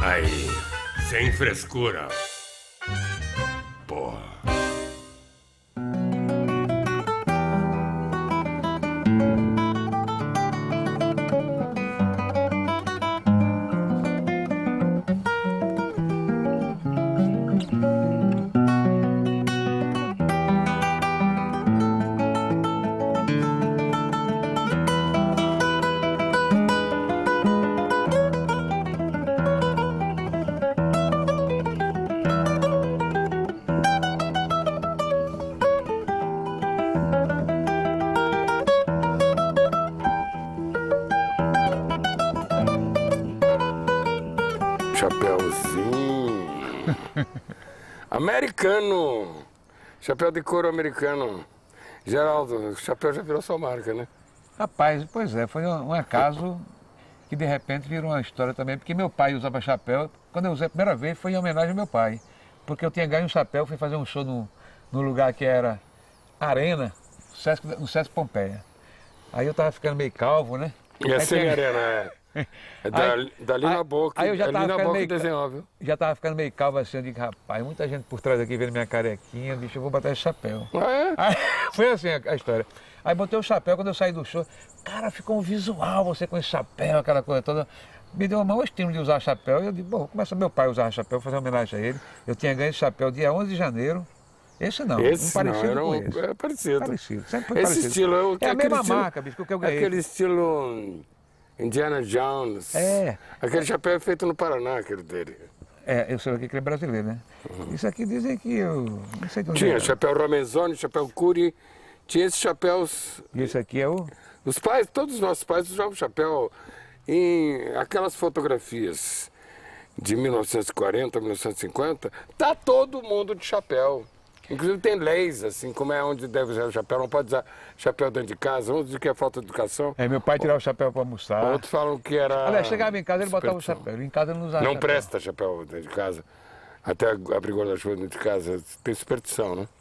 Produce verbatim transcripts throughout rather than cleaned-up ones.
Aí, sem frescura. Porra. Chapeuzinho. Americano. Chapéu de couro americano. Geraldo, o chapéu já virou sua marca, né? Rapaz, pois é, foi um, um acaso que de repente virou uma história também, porque meu pai usava chapéu. Quando eu usei a primeira vez foi em homenagem ao meu pai, porque eu tinha ganho um chapéu, fui fazer um show no, no lugar que era Arena, no Sesc, no Sesc Pompeia. Aí eu tava ficando meio calvo, né? E assim, tem... Arena, é. É da, aí, dali aí, na boca, aí eu já ali tava na ficando boca meio, desenhou, viu? Já tava ficando meio calvo assim, eu digo, rapaz, muita gente por trás aqui vendo minha carequinha, bicho, eu vou botar esse chapéu. Ah, é? Aí, foi assim a, a história. Aí botei o chapéu, quando eu saí do show, cara, ficou um visual você com esse chapéu, aquela coisa toda. Me deu o maior estímulo de usar chapéu, e eu digo, bom, começa meu pai a usar chapéu, fazer uma homenagem a ele. Eu tinha ganho esse chapéu dia onze de janeiro. Esse não, esse um parecido não, era um, com esse. É parecido. Parecido, sempre foi esse parecido. estilo, eu, é a mesma estilo, marca, bicho, que eu ganhei. Aquele estilo Indiana Jones. É. Aquele chapéu é feito no Paraná, aquele dele. É, eu sei que ele é brasileiro, né? Uhum. Isso aqui dizem que eu... Não sei de onde tinha é. chapéu Romenzoni, chapéu Curi, tinha esses chapéus... E esse aqui é o... Os pais, todos os nossos pais usavam chapéu em aquelas fotografias de mil novecentos e quarenta, mil novecentos e cinquenta, tá todo mundo de chapéu. Inclusive tem leis, assim, como é onde deve usar o chapéu, não pode usar chapéu dentro de casa, uns dizem que é falta de educação. É, meu pai tirava o chapéu para almoçar. Outros falam que era... Aliás, chegava em casa ele botava o chapéu, em casa ele não usava Não chapéu. presta chapéu dentro de casa, até abrir guarda-chuva dentro de casa, tem superstição, né?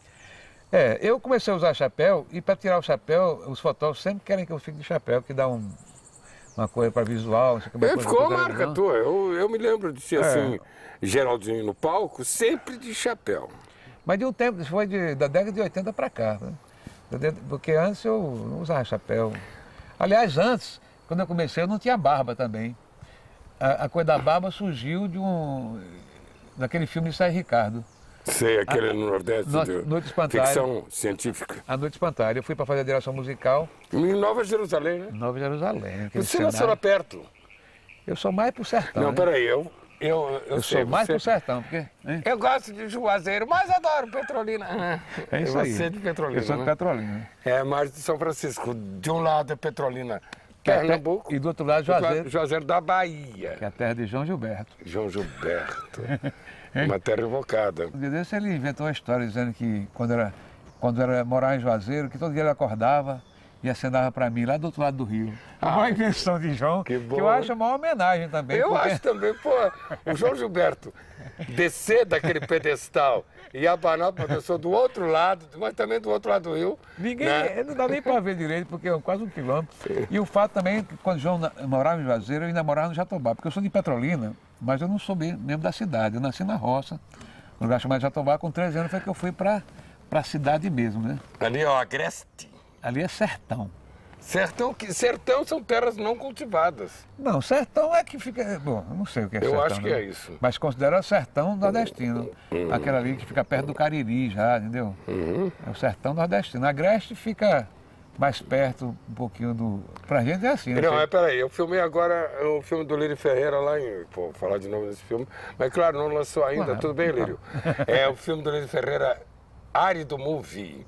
É, eu comecei a usar chapéu e para tirar o chapéu, os fotógrafos sempre querem que eu fique de chapéu, que dá um, uma coisa para visual. É, ficou a marca tua, eu, eu me lembro de ser é. assim, Geraldinho no palco, sempre de chapéu. Mas de um tempo, isso foi de, da década de oitenta para cá, né? Porque antes eu não usava chapéu. Aliás, antes, quando eu comecei, eu não tinha barba também. A, a coisa da barba surgiu de um... daquele filme de Sai Ricardo. Sei, aquele a, no Nordeste, no, de Noite Espantalho. Ficção científica. A Noite Espantalho. Eu fui para fazer a direção musical. Em Nova Jerusalém, né? Nova Jerusalém. Você nasceu lá perto? Eu sou mais pro sertão. Não, né? peraí, eu... Eu, eu, eu sei, sou mais você... pro sertão, porque... Hein? Eu gosto de Juazeiro, mas adoro Petrolina. É isso eu aí. Você de Petrolina, eu sou de né? Petrolina. É, mais de São Francisco. De um lado é Petrolina, Pernambuco. E do outro lado Juazeiro. Juazeiro da Bahia. Que é a terra de João Gilberto. João Gilberto. Uma terra invocada. Um dia desse ele inventou uma história dizendo que quando era, quando era morar em Juazeiro, que todo dia ele acordava e acenava para mim lá do outro lado do rio. Ah, uma invenção de João, que, que eu acho uma homenagem também. Eu porque... acho também, pô, o João Gilberto descer daquele pedestal e abanar para a pessoa do outro lado, mas também do outro lado do rio. Ninguém, né? Não dá nem para ver direito, porque é quase um quilômetro. Sim. E o fato também, que quando o João morava em Juazeiro, eu ainda morava no Jatobá, porque eu sou de Petrolina, mas eu não sou mesmo da cidade, eu nasci na roça, no lugar chamado Jatobá, com treze anos foi que eu fui para a cidade mesmo, né? Ali é o Agreste. Ali é sertão. Sertão, sertão são terras não cultivadas. Não, sertão é que fica... Bom, eu não sei o que é eu sertão. Eu acho que né? é isso. Mas considera sertão nordestino. Uhum. Aquela ali que fica perto do Cariri já, entendeu? Uhum. É o sertão nordestino. Agreste fica mais perto um pouquinho do... Pra gente é assim, né? Não, é, peraí, eu filmei agora o filme do Lírio Ferreira lá em... Pô, vou falar de novo desse filme. Mas claro, não lançou ainda, claro, tudo bem, Lírio? É o filme do Lírio Ferreira, Árido Movie,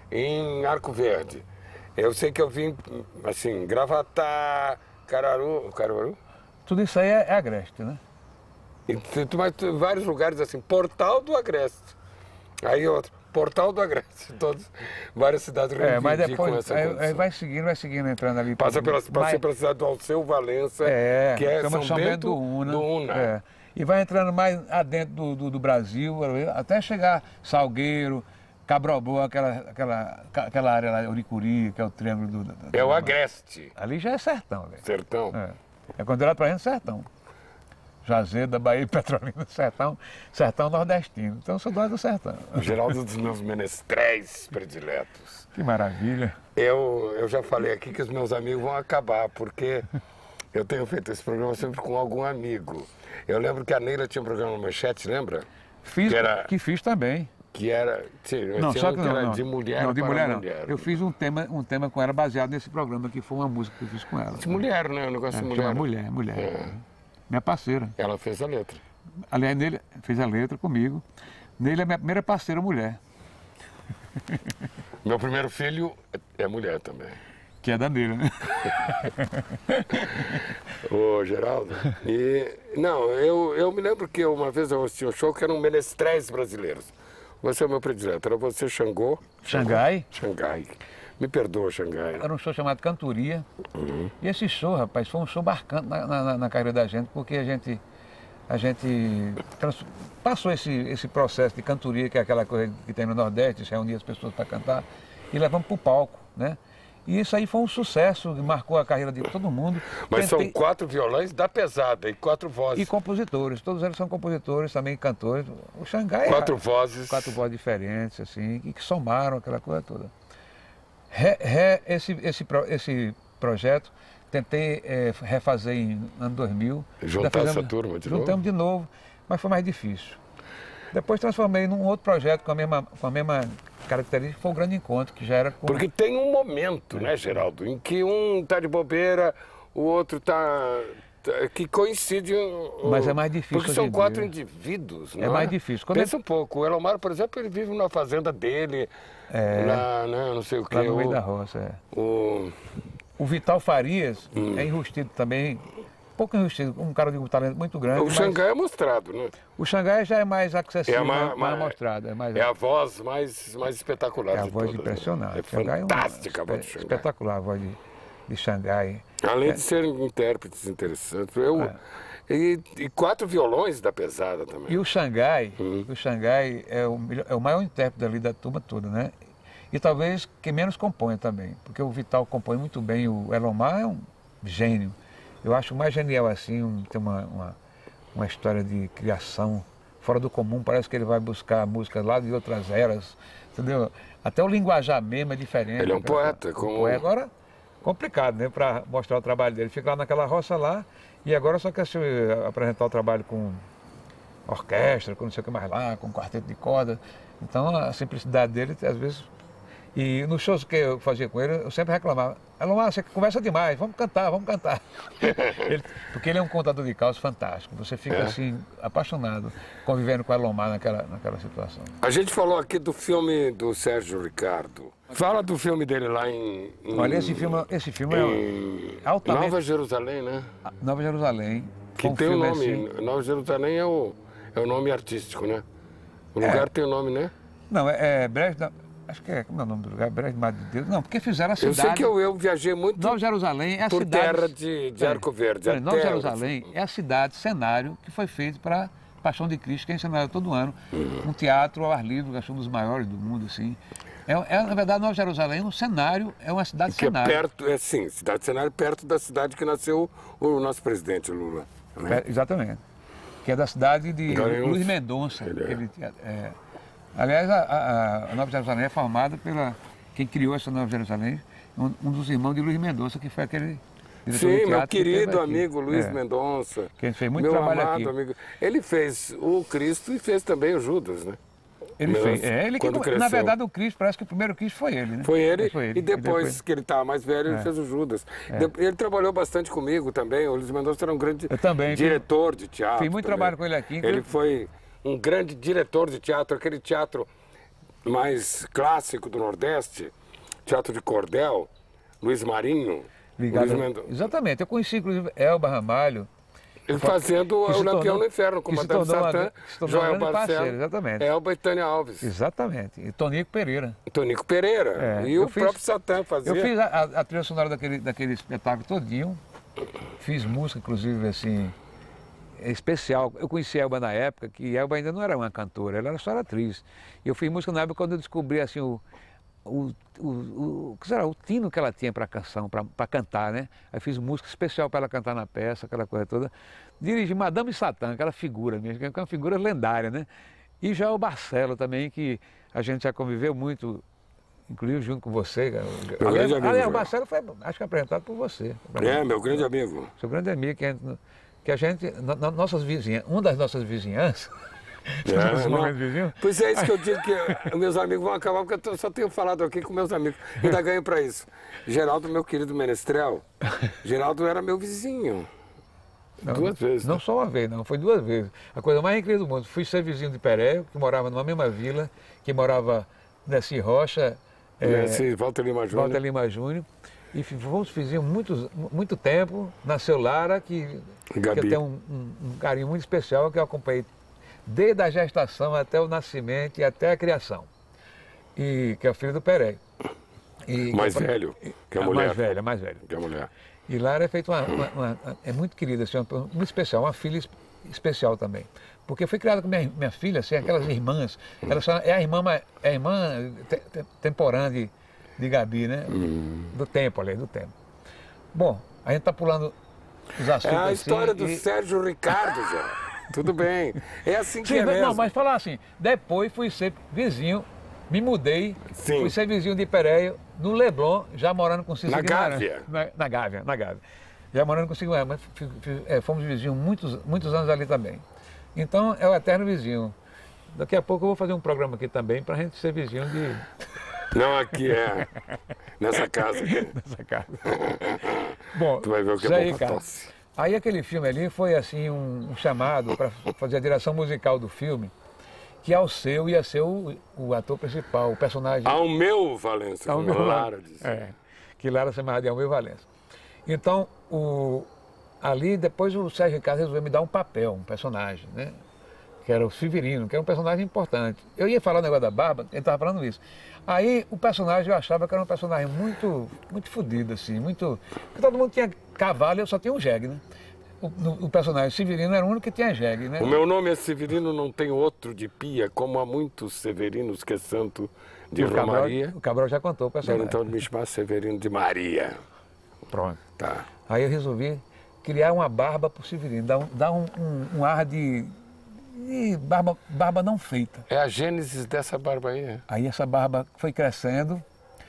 em Arco Verde. Eu sei que eu vim, assim, Gravatá, Cararu... Caruaru? Tudo isso aí é, é Agreste, né? E, mas vários lugares assim, Portal do Agreste. Aí outro, Portal do Agreste. Todos, várias cidades é, mas depois, com essa aí, aí vai seguindo, vai seguindo, entrando ali. Passa pela, passei pela cidade do Alceu Valença, é, que é São, São Bento, Bento do Una. Do Una. É. E vai entrando mais adentro do, do, do Brasil, até chegar Salgueiro, Cabroboa, aquela, aquela, aquela área lá, Uricuri, que é o triângulo do... do é o Agreste. Ali já é sertão, velho. Sertão? É, é considerado pra gente sertão. Juazeiro, da Bahia, Petrolina, sertão, sertão nordestino. Então eu sou dono do sertão. O Geraldo dos meus menestréis prediletos. Que maravilha. Eu, eu já falei aqui que os meus amigos vão acabar, porque eu tenho feito esse programa sempre com algum amigo. Eu lembro que a Neila tinha um programa no Manchete, lembra? Fiz, que, era, que fiz também. Que era, sim, não, tinha só um que, que não, era não, de mulher não, de para mulher, mulher. Não. Eu fiz um tema, um tema com ela baseado nesse programa, que foi uma música que eu fiz com ela. De mulher, né? O negócio é, de mulher. Mulher, mulher. É. Minha parceira. Ela fez a letra. Aliás, Neila fez a letra comigo. Neila é minha primeira parceira mulher. Meu primeiro filho é mulher também. Que é da Neila, né? Ô, Geraldo. E, não, eu, eu me lembro que uma vez eu assisti um show que eram menestréis brasileiros. Você é o meu predileto. Era você, Xangô. Xangai? Xangai. Me perdoa, Xangai. Era um show chamado Cantoria. Uhum. E esse show, rapaz, foi um show marcante na, na, na carreira da gente, porque a gente, a gente trans, passou esse, esse processo de cantoria, que é aquela coisa que tem no Nordeste, se reunir as pessoas para cantar, e levamos para o palco, né? E isso aí foi um sucesso, marcou a carreira de todo mundo. Mas Tentei... são quatro violões da pesada e quatro vozes. E compositores, todos eles são compositores, também cantores. O Xangai... Quatro é, vozes. Quatro vozes diferentes, assim, e que somaram aquela coisa toda. Re, re, esse, esse, esse projeto, tentei é, refazer em ano dois mil. Juntar fizemos, essa turma de novo? Juntamos de novo, mas foi mais difícil. Depois transformei num outro projeto com a mesma, com a mesma característica, foi o Grande Encontro, que já era com... Porque tem um momento, né, Geraldo, em que um tá de bobeira, o outro tá... tá que coincide... Mas é mais difícil. Porque são quatro indivíduos, não é? É mais difícil. Quando Pensa é... um pouco, o Elomar, por exemplo, ele vive na fazenda dele, é... lá, né, não sei o que. Lá no meio o... da roça, é. O... O Vital Farias hum. é enrustido também, pouco enrustido, um cara de um talento muito grande. O mas... Xangai é mostrado, né? O Xangai já é mais acessível, é uma, mais uma... mostrado. É, mais... é a voz mais, mais espetacular é a de voz todas, impressionante. Né? É Xangai fantástica é uma... a voz do Xangai. Espetacular a voz de, de Xangai. Além é. de serem intérpretes interessantes. Eu... É. E, e quatro violões da pesada também. E o Xangai, uhum. o Xangai é o, é o maior intérprete ali da turma toda, né? E talvez quem menos compõe também, porque o Vital compõe muito bem, o Elomar é um gênio. Eu acho mais genial assim, um, tem uma, uma, uma história de criação fora do comum, parece que ele vai buscar músicas lá de outras eras, entendeu? Até o linguajar mesmo é diferente. Ele é um poeta. Com... Um poeta. Agora, complicado, né, para mostrar o trabalho dele. Fica lá naquela roça lá e agora só quer se apresentar o trabalho com orquestra, com não sei o que mais lá, com quarteto de corda. Então a simplicidade dele, às vezes... E nos shows que eu fazia com ele, eu sempre reclamava, Elomar, você conversa demais, vamos cantar, vamos cantar. ele, porque ele é um contador de causas fantástico, você fica é. assim, apaixonado, convivendo com o Elomar naquela, naquela situação. A gente falou aqui do filme do Sérgio Ricardo. Fala do filme dele lá em... em Olha, esse filme, esse filme em é altamente... Nova Jerusalém, né? Nova Jerusalém. Que um tem o nome, assim... Nova Jerusalém é o, é o nome artístico, né? O lugar é. tem o nome, né? Não, é, é Brejo... Acho que é, como é o nome do lugar? Brejo de Madre de Deus. Não, porque fizeram a cidade... Eu sei que eu, eu viajei muito Nova Jerusalém é a por cidade... terra de, de Arco Verde. Peraí, Nova terra... Jerusalém é a cidade, cenário, que foi feito para Paixão de Cristo, que é encenado todo ano. Uhum. Um teatro ao ar livre, acho um dos maiores do mundo, assim. É, é, na verdade, Nova Jerusalém, um cenário, é uma cidade que cenário. É perto, é sim, cidade cenário perto da cidade que nasceu o nosso presidente Lula. Né? É, exatamente. Que é da cidade de Garanhuns. Luiz Mendonça. Ele é. Ele, é, aliás, a, a, a Nova Jerusalém é formada pela... Quem criou essa Nova Jerusalém, um, um dos irmãos de Luiz Mendonça, que foi aquele... Sim, meu querido amigo Luiz é. Mendonça. Que fez muito meu trabalho amado aqui. Amigo. Ele fez o Cristo e fez também o Judas, né? Ele Meu, fez. É, ele que, cresceu. Na verdade, o Cristo, parece que o primeiro Cristo foi ele, né? Foi ele, foi ele. E, depois, e depois que ele estava mais velho, é. ele fez o Judas. É. Ele trabalhou bastante comigo também. O Luiz Mendonça era um grande também, diretor de teatro. Fiz muito também. trabalho com ele aqui. Ele foi um grande diretor de teatro, aquele teatro mais clássico do Nordeste, teatro de cordel, Luiz Marinho. Ligado. Luiz Mendonça. Exatamente. Eu conheci, inclusive, Elba Ramalho. Ele fazendo o Lampião no Inferno, com Madame Satã, Joel Barcelo, exatamente. Elba e Tânia Alves. Exatamente. E Tonico Pereira. Tonico Pereira. É, e o fiz, próprio Satã fazia. Eu fiz a, a, a trilha sonora daquele, daquele espetáculo todinho. Fiz música, inclusive, assim, especial. Eu conheci a Elba na época, que Elba ainda não era uma cantora, ela era só atriz. E eu fiz música na época quando eu descobri, assim, o, o, o, o, que será, o tino que ela tinha para a canção, para cantar, né? Aí fiz música especial para ela cantar na peça, aquela coisa toda. Dirigi Madame Satã, aquela figura mesmo, que é uma figura lendária, né? E já o Barcelo também, que a gente já conviveu muito, inclusive junto com você. Meu grande amigo. Aliás, o Barcelo foi, acho que apresentado por você. É, meu grande amigo. Seu grande amigo, que a gente, que a gente na, na, nossas vizinhas, uma das nossas vizinhanças, É, não. Pois é isso que eu digo, que meus amigos vão acabar, porque eu só tenho falado aqui com meus amigos. Ainda ganho para isso. Geraldo, meu querido menestrel, Geraldo era meu vizinho. Não, duas vezes. Não né? só uma vez, não, foi duas vezes. A coisa mais incrível do mundo. Fui ser vizinho de Pereio, que morava numa mesma vila, que morava Nessi Rocha, Nessi, é, Walter Lima Júnior. Walter Lima Júnior. E fomos vizinhos muito, muito tempo. Nasceu Lara, que, que eu tenho um, um, um carinho muito especial, que eu acompanhei desde a gestação até o nascimento e até a criação. E que é o filho do Pereio. E, mais que, velho que a a mulher. Mais velha, mais velha. Que a mulher. E Lara é feito uma, uma, uma, é muito querida, assim, uma, muito especial, uma filha especial também. Porque eu fui criada com minha, minha filha, assim, aquelas irmãs. Ela só, é a irmã, é a irmã te, te, temporânea de, de Gabi, né? Hum. Do tempo, ali, do tempo. Bom, a gente está pulando os assuntos. É a história assim, do e... Sérgio Ricardo, já. Tudo bem. É assim que Sim, é mesmo. Não, mas falar assim, depois fui ser vizinho, me mudei, Sim. fui ser vizinho de Pereio, no Leblon, já morando com Cícero Na Guimarães. Gávea. Na, na Gávea, na Gávea. Já morando com Cícero Guimarães, mas é, fomos vizinhos muitos, muitos anos ali também. Então, é o eterno vizinho. Daqui a pouco eu vou fazer um programa aqui também para a gente ser vizinho de... Não, aqui é. Nessa casa aqui. Nessa casa. Bom, tu vai ver o que é aí, bom pra cara, tosse. Aí aquele filme ali foi assim um, um chamado para fazer a direção musical do filme, que ao seu ia ser o, o ator principal, o personagem... Ao meu Valença, ao meu Lara dizia. É, que Lara se chamava de Almir Valença. Então, o, ali depois o Sérgio Ricardo resolveu me dar um papel, um personagem, né? Que era o Severino, que era um personagem importante. Eu ia falar o negócio da barba, ele estava falando isso. Aí o personagem eu achava que era um personagem muito, muito fodido, assim, muito... Porque todo mundo tinha cavalo e eu só tinha um jegue, né? O, no, o personagem Severino era o único que tinha jegue, né? O meu nome é Severino, não tem outro de pia, como há muitos Severinos que é santo de o Romaria. Cabral, o Cabral já contou o personagem. Então me chamar Severino de Maria. Pronto. Tá. Aí eu resolvi criar uma barba para o Severino, dar um, dar um, um, um ar de... E barba, barba não feita. É a gênese dessa barba aí, é? Aí essa barba foi crescendo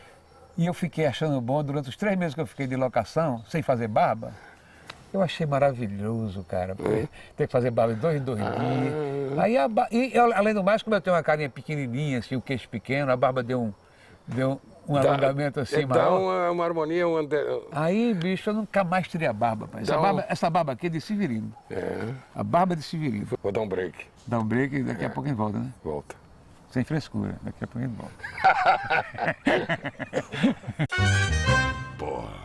e eu fiquei achando bom, durante os três meses que eu fiquei de locação, sem fazer barba, eu achei maravilhoso, cara, é. ter que fazer barba de dois em dois ah. dias. Aí a, e eu, além do mais, como eu tenho uma carinha pequenininha, assim, o queixo pequeno, a barba deu um, deu um dá, alongamento assim dá maior. Dá uma, uma harmonia, um ande... Aí, bicho, eu nunca mais tirei a barba, pai. Essa, um... barba, essa barba aqui é de Severino. É. A barba de Severino. Vou dar um break. Dá um break e daqui é. a pouco a gente volta, né? Volta. Sem frescura, daqui a pouco a gente volta. Porra.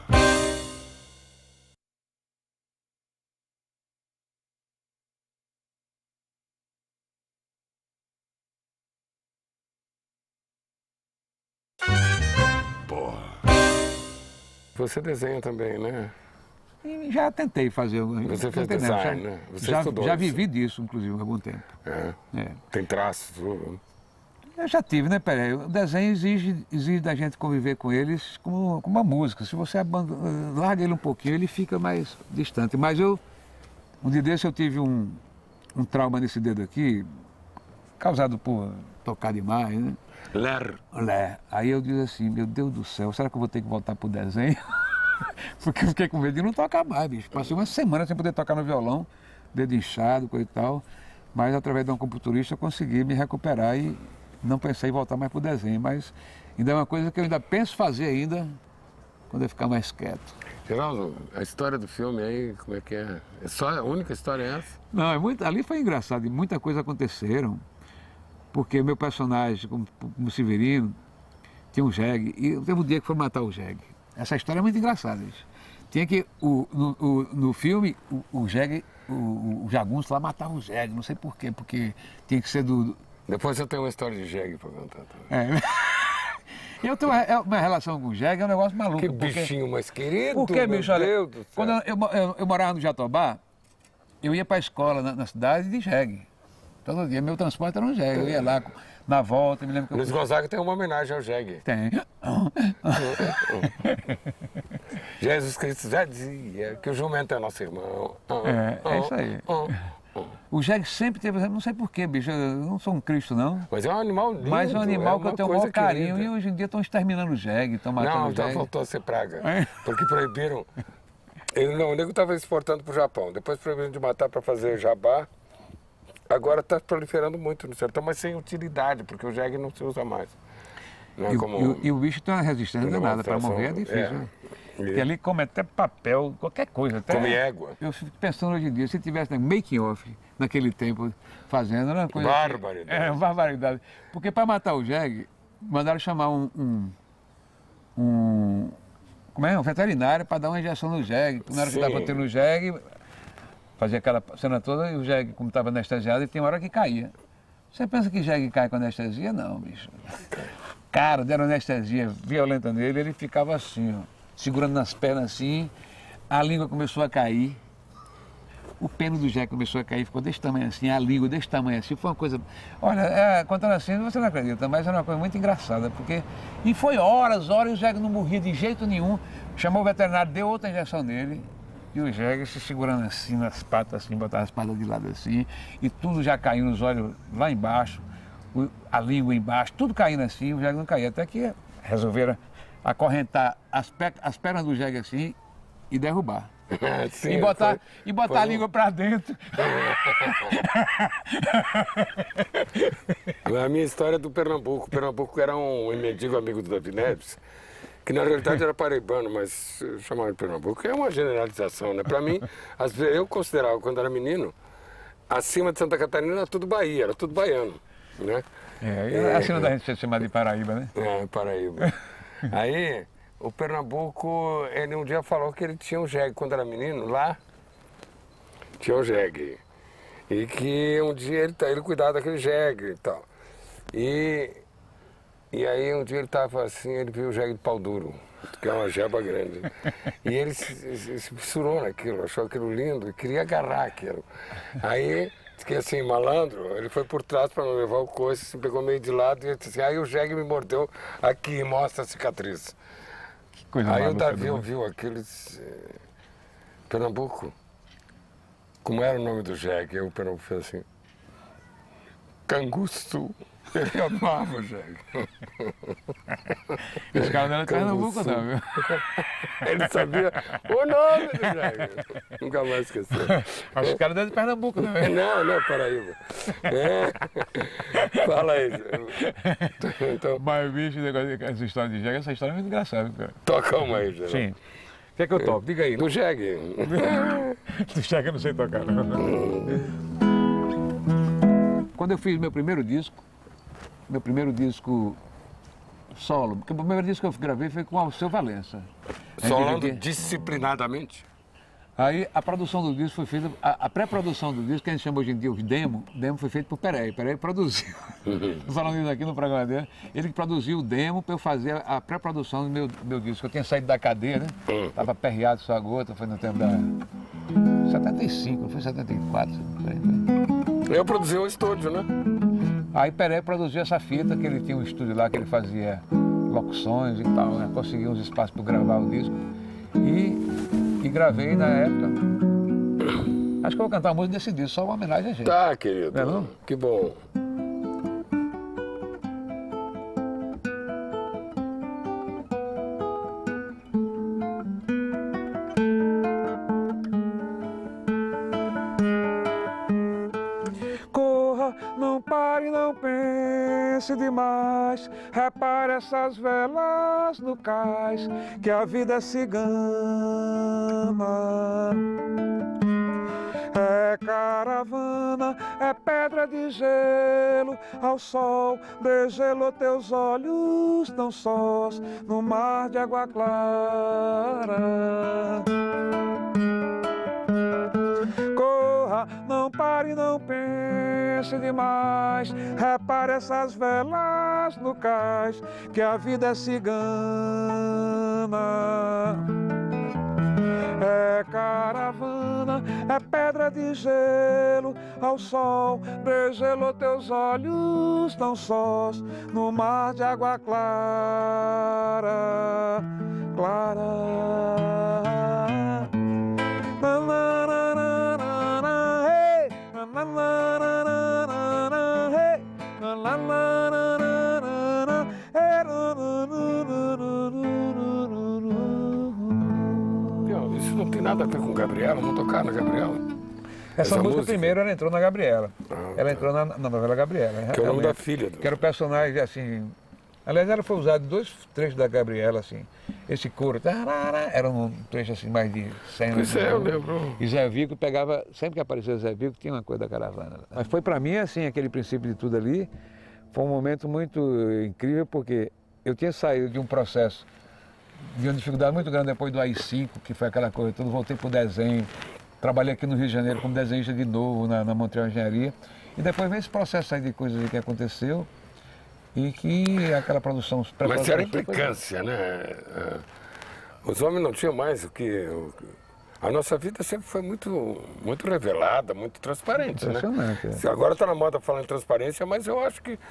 Você desenha também, né? E já tentei fazer. Você fez tentei, design, já, né? Você já, estudou já isso. vivi disso, inclusive, há algum tempo. É? É. Tem traços, tudo. Eu já tive, né, Peraí? O desenho exige, exige da gente conviver com eles como, como uma música. Se você abandona, larga ele um pouquinho, ele fica mais distante. Mas eu, um dia desse eu tive um, um trauma nesse dedo aqui, causado por tocar demais, né? Ler. Ler. Aí eu disse assim, meu Deus do céu, será que eu vou ter que voltar pro desenho? Porque eu fiquei com medo de não tocar mais, bicho. Passei uma semana sem poder tocar no violão, dedo inchado, coisa e tal. Mas através de um computurista eu consegui me recuperar e não pensei em voltar mais pro desenho. Mas ainda é uma coisa que eu ainda penso fazer ainda, quando eu ficar mais quieto. Geraldo, a história do filme aí, como é que é? É só a única história é essa? Não, é muito, ali foi engraçado e muita coisa aconteceram. Porque meu personagem, como, como Severino, tinha um jegue, e teve um dia que foi matar o jegue. Essa história é muito engraçada. Isso. Tinha que, o, no, o, no filme, o, o jegue, o, o jagunço lá matava o jegue, não sei porquê, porque tinha que ser do... Depois eu tenho uma história de jegue para contar também. É. Eu tenho uma, uma relação com o jegue, é um negócio maluco. Que porque, bichinho mais querido, porque, meu bicho, olha, Deus do céu. Quando eu, eu, eu, eu morava no Jatobá, eu ia para a escola na, na cidade de jegue. Todo dia. Meu transporte era um jegue. Eu ia lá na volta, me lembro que eu... Luiz Gonzaga tem uma homenagem ao jegue. Tem. Jesus Cristo já dizia que o jumento é nosso irmão. É, é isso aí. O jegue sempre teve, não sei porquê, bicho, eu não sou um Cristo, não. Mas é um animal lindo. Mas é um animal é que eu tenho o maior carinho e hoje em dia estão exterminando o jegue, estão matando não, o jegue. Não, voltou a ser praga, é. porque proibiram. Ele não, o nego estava exportando para o Japão, depois proibiram de matar para fazer jabá. Agora está proliferando muito no sertão, mas sem utilidade, porque o jegue não se usa mais. Não é e, como... e, o, e o bicho tem uma resistência danada, para morrer é difícil. É. Né? E ali come até papel, qualquer coisa. Até, come égua. Eu fico pensando hoje em dia, se tivesse né, making off naquele tempo fazendo, era uma coisa... Barbaridade. Que, é, barbaridade. Porque para matar o jegue, mandaram chamar um... um, um como é? Um veterinário para dar uma injeção no jegue. Na hora que estava tendo o jegue, fazia aquela cena toda e o jegue, como estava anestesiado, e tem uma hora que caía. Você pensa que jegue cai com anestesia? Não, bicho. Cara, deram anestesia violenta nele, ele ficava assim, ó, segurando nas pernas assim, a língua começou a cair, o pênis do jegue começou a cair, ficou desse tamanho assim, a língua desse tamanho assim, foi uma coisa... Olha, é, contando assim, você não acredita, mas era uma coisa muito engraçada, porque... E foi horas, horas, e o jegue não morria de jeito nenhum, chamou o veterinário, deu outra injeção nele, e o jegue se segurando assim, nas patas assim, botava as patas de lado assim, e tudo já caindo, os olhos lá embaixo, a língua embaixo, tudo caindo assim, o jegue não caía, até que resolveram acorrentar as, pe as pernas do jegue assim e derrubar. Sim, e botar, foi, e botar a língua um... para dentro. A minha história é do Pernambuco. O Pernambuco era um mendigo amigo do Davi Neves, que na realidade era paraibano, mas chamava de Pernambuco. É uma generalização, né? Para mim, as, eu considerava, quando era menino, acima de Santa Catarina era tudo Bahia, era tudo baiano. Né? É, é, acima da gente ser chamado de Paraíba, né? É, Paraíba. Aí, o Pernambuco, ele um dia falou que ele tinha um jegue, quando era menino, lá, tinha um jegue. E que um dia ele, ele cuidava daquele jegue e tal. E, e aí um dia ele estava assim, ele viu o jegue de pau duro, que é uma jeba grande. E ele se, se, se fissurou naquilo, achou aquilo lindo e queria agarrar aquilo. Aí... que assim, malandro, ele foi por trás para não levar o coice, se pegou meio de lado e disse assim, aí o jegue me mordeu aqui e mostra a cicatriz. Que coisa aí o maluca, Davi ouviu aqueles... Pernambuco, como era o nome do jegue? Aí o Pernambuco fez assim, Canguçu. Ele amava o jegue. Esse cara não era de Pernambuco, não, viu? Ele sabia o nome do jegue. Nunca mais esqueceu. Mas os caras não é de Pernambuco, não é? Não, não, Paraíba. É. Fala aí. Então... Mas, bicho, essa história de jegue, essa história é muito engraçada, cara. Toca uma aí, Geraldo. Sim. O que é que eu toco? Diga aí. Do jegue. Do jegue eu não sei tocar, não. Quando eu fiz meu primeiro disco, meu primeiro disco solo, porque o primeiro disco que eu gravei foi com o Alceu Valença. Solando disciplinadamente? Aí a produção do disco foi feita, a, a pré-produção do disco, que a gente chama hoje em dia os demo, o demo foi feito por Perey. Perey produziu, estou falando isso aqui no programa dele, ele que produziu o demo para eu fazer a pré-produção do meu, do meu disco. Eu tinha saído da cadeia, né? Estava perreado só a gota, foi no tempo da setenta e cinco, não foi setenta e quatro, não sei, foi. Eu produzi um estúdio, né? Aí Perey produziu essa fita, que ele tinha um estúdio lá que ele fazia locuções e tal, né? Conseguiu uns espaços para gravar o disco. E, e gravei na época. Acho que eu vou cantar uma música desse disco, só uma homenagem a gente. Tá, querido. Não é não? Que bom. Não pare, não pense demais, repare essas velas no cais, que a vida é cigana. É caravana, é pedra de gelo, ao sol degelou teus olhos tão sós, no mar de água clara. Corra, não pare, não pense demais, repare essas velas no cais, que a vida é cigana. É caravana, é pedra de gelo, ao sol degelou teus olhos tão sós, no mar de água clara, clara. Na, na, na, na, na, na, hey. Na, na, na, na, na, na, na, hey. Na, na, na, na, na, na, na, hey. Na, na, na, na, na, na. Isso não tem nada a ver com Gabriela, não tocar na Gabriela. Essa, Essa música, música primeiro ela entrou na Gabriela. Ah, ela tá. entrou na, na novela Gabriela. Que é o nome da filha. Do... Que era o personagem assim. Aliás, ela foi usada em dois trechos da Gabriela, assim. Esse coro, tarara, era um trecho assim, mais de cem anos. Isso é, eu lembro. E Zé Vico pegava, sempre que aparecia Zé Vico, tinha uma coisa da caravana. Mas foi para mim, assim, aquele princípio de tudo ali, foi um momento muito incrível, porque eu tinha saído de um processo de uma dificuldade muito grande depois do A I cinco, que foi aquela coisa toda, voltei para o desenho, trabalhei aqui no Rio de Janeiro como desenhista de novo na, na Montreal Engenharia, e depois veio esse processo aí de coisas que aconteceu, e que aquela produção... Mas era implicância, foi... né? Os homens não tinham mais o que... A nossa vida sempre foi muito, muito revelada, muito transparente, né? É. Agora está na moda falar em transparência, mas eu acho que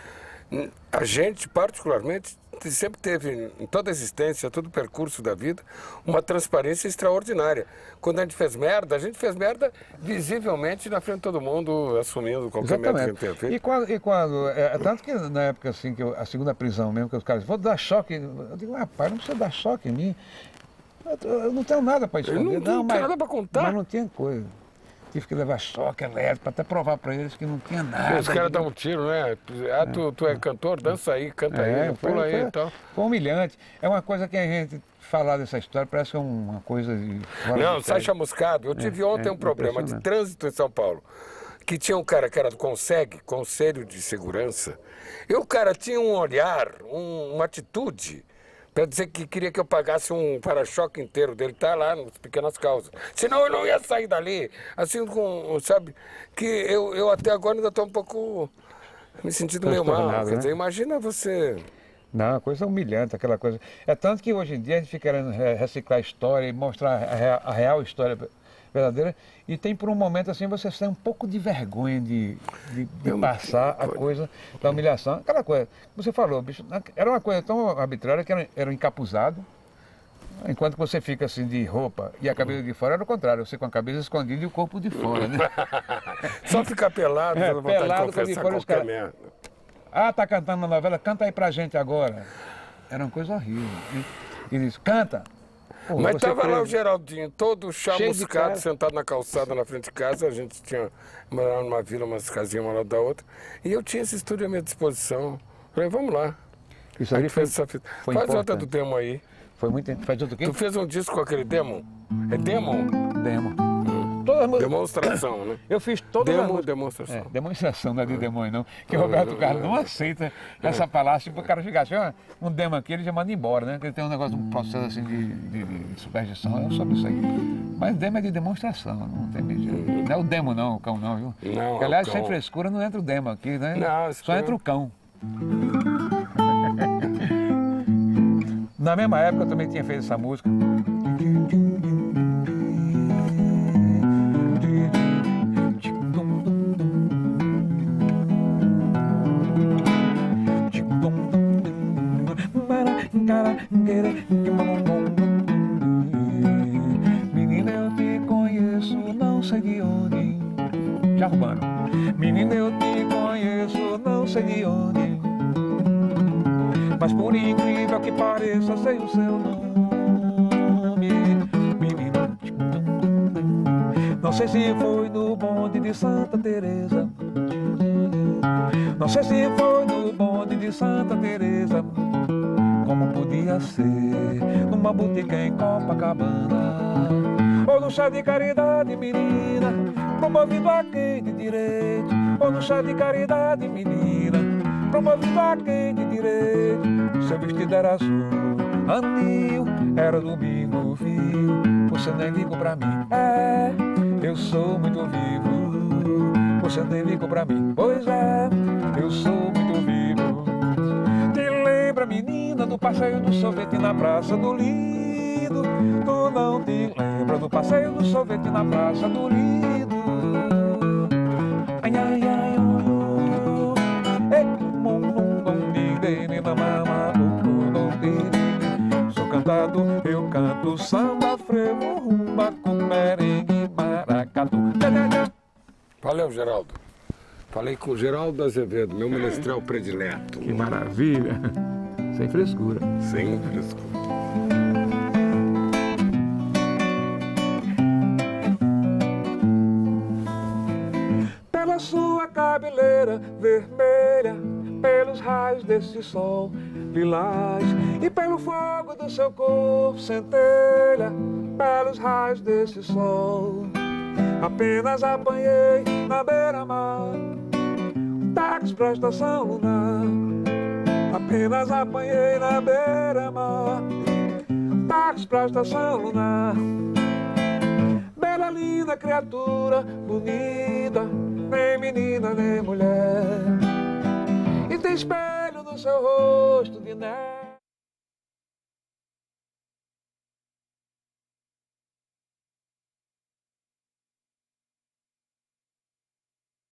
a gente, particularmente, sempre teve, em toda a existência, todo o percurso da vida, uma transparência extraordinária. Quando a gente fez merda, a gente fez merda visivelmente na frente de todo mundo, assumindo qualquer merda que a gente tenha feito. E quando, e quando é, tanto que na época assim, que eu, a segunda prisão mesmo, que os caras, vou dar choque, eu digo, rapaz, não precisa dar choque em mim, eu, eu não tenho nada para esconder. Eu não, não, não mas, tenho nada para contar. Mas não tinha coisa. Tive que levar choque elétrico para até provar para eles que não tinha nada. Os caras dão um tiro, né? Ah, tu, tu é cantor, dança aí, canta é, aí, pula aí e tal. Foi humilhante. É uma coisa que a gente falar dessa história parece que é uma coisa de... Não, sai chamuscado. Eu tive é, ontem é, um problema de trânsito em São Paulo, que tinha um cara que era do CONSEG, Conselho de Segurança, e o cara tinha um olhar, um, uma atitude... para dizer que queria que eu pagasse um para-choque inteiro dele, tá lá nas pequenas causas. Senão eu não ia sair dali, assim, com, sabe, que eu, eu até agora ainda estou um pouco me sentindo meio mal. Quer né? dizer, imagina você... Não, coisa humilhante, aquela coisa. É tanto que hoje em dia a gente fica querendo reciclar a história e mostrar a real, a real história verdadeira, e tem por um momento assim, você tem um pouco de vergonha de, de, de passar a coisa da humilhação. Aquela coisa, você falou, bicho, era uma coisa tão arbitrária que era, era um encapuzado, enquanto você fica assim de roupa e a cabeça de fora, era o contrário, você com a cabeça escondida e o corpo de fora, né? Só ficar pelado, é, pelado de confessar qualquer cara... merda. Ah, tá cantando na novela, canta aí pra gente agora. Era uma coisa horrível. E, e disse, canta. Pô, mas estava lá o Geraldinho, todo chamuscado, sentado na calçada na frente de casa. A gente tinha morado numa vila, umas casinhas uma lado da outra. E eu tinha esse estúdio à minha disposição. Falei, vamos lá. Isso aí foi, essa... foi Faz importante. Outra do demo aí. Foi muito... Faz outro quê? Tu fez um disco com aquele demo? É demo? Demo. Toda demonstração, né? Eu fiz toda Demo, a... demonstração. É, demonstração, não é de demônio, não. Que o Roberto Carlos não aceita essa palavra, tipo, o cara fica assim, ó, um demo aqui, ele já manda embora, né? Porque ele tem um negócio, um processo assim de, de, de superstição, é sobre isso aí. Mas demo é de demonstração, não tem medida. Não é o demo não, o cão não, viu? Não, porque, aliás, sem frescura não entra o demo aqui, né? Não, só entra o cão. Na mesma época eu também tinha feito essa música. Menina, eu te conheço, não sei de onde. Já urbano. Menina, eu te conheço, não sei de onde. Mas por incrível que pareça, sei o seu nome. Menina, não sei se foi no bonde de Santa Teresa. Não sei se foi no bonde de Santa Teresa. Como podia ser numa botica em Copacabana, ou no chá de caridade, menina, promovido a quem de direito. Ou no chá de caridade, menina, promovido a quem de direito. Seu vestido era azul, anil, era domingo, viu? Você nem ligou pra mim, é, eu sou muito vivo. Você nem ligou pra mim, pois é, eu sou muito vivo. Te lembra, menina, do passeio do sorvete na Praça do Lido? Tu não te lembra do passeio do sorvete na Praça do Lido? Ai, ai, ai, oh, ei, mum, mum, dom, di, de, ni, na, mama, do, dom, di, di. Sou cantado, eu canto samba, frevo, rumba, com merengue, maracatu. Valeu, Geraldo. Falei com o Geraldo Azevedo, meu menestrel predileto. Que maravilha. Sem frescura. Sem frescura. Pela sua cabeleira vermelha, pelos raios desse sol lilás e pelo fogo do seu corpo centelha, pelos raios desse sol. Apenas apanhei na beira-mar um táxi pra estação lunar. Apenas apanhei na beira-mar um táxi pra estação lunar. Bela, linda criatura, bonita, nem menina nem mulher, e tem espelho no seu rosto de neve.